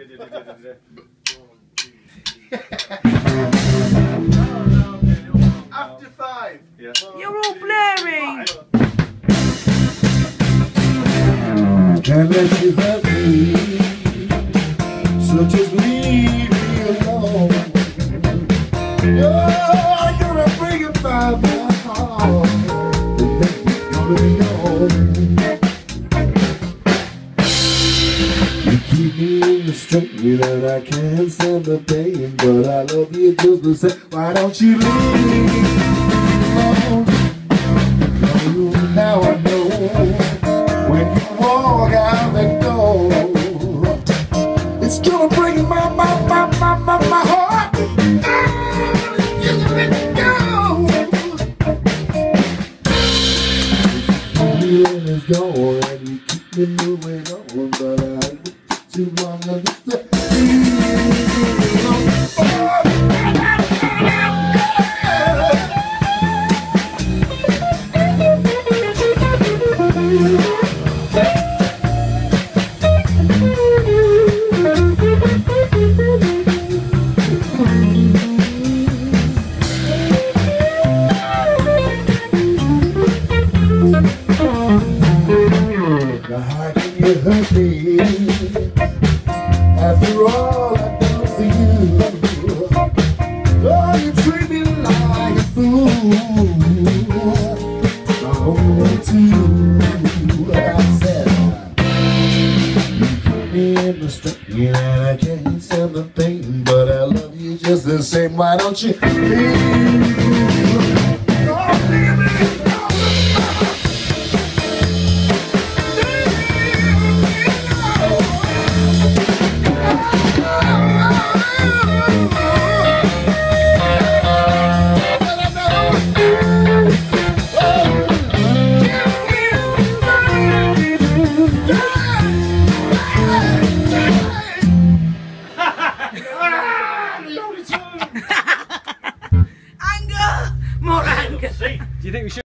After 5. Yeah. You're all blurry. Can't let you hurt me, so just leave me alone. You're gonna bring it by my heart, and then it's gonna be home. You keep me in the strain and I can't stand the pain, but I love you just the same. Why don't you leave me alone? Oh, now I know. When you walk out the door, it's gonna break my heart. Just let it go. The feeling is gone and you keep me moving on, but I wait too long to understand. How can you hurt me after all I've done for you? Oh, you treat me like a fool. I don't want to. I said you keep me in the strain and I can't stand the pain, but I love you just the same. Why don't you leave? Oh, leave me. Anger! More anger! Do you think we should?